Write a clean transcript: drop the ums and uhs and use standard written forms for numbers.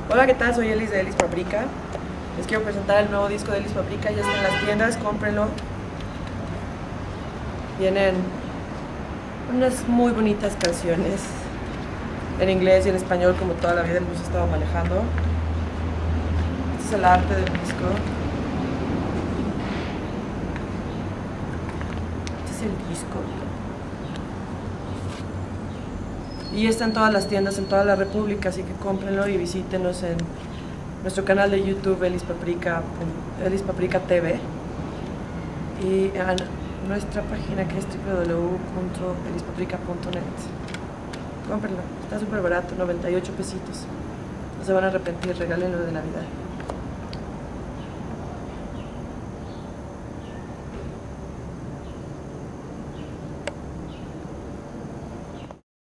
Hola, ¿qué tal? Soy Elis de Elis Paprika. Les quiero presentar el nuevo disco de Elis Paprika. Ya está en las tiendas, cómprenlo. Vienen unas muy bonitas canciones en inglés y en español, como toda la vida hemos estado manejando. Este es el arte del disco. Este es el disco. Y está en todas las tiendas, en toda la República, así que cómprenlo y visítenos en nuestro canal de YouTube, Elis Paprika TV, y en nuestra página que es www.elispaprika.net. Cómprenlo, está súper barato, 98 pesitos. No se van a arrepentir, regálenlo de Navidad.